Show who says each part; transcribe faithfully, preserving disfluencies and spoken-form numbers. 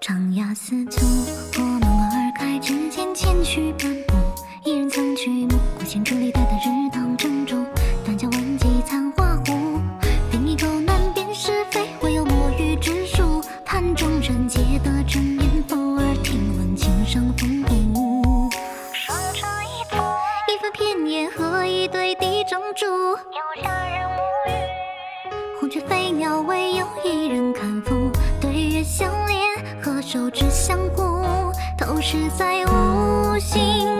Speaker 1: 长崖四足，破门而开，指尖千曲半步。一人曾去目，古琴伫立，待待日当珍珠。断桥闻鸡残花湖，并一口难辨是非，唯有墨玉之书。盘中人皆得真言，偶尔听闻琴声风骨。双车一步，一番片言，和一对地正主。有下人无语，红雀飞鸟，唯有一人看赋。对月相连，合手指相顾，投矢在无形。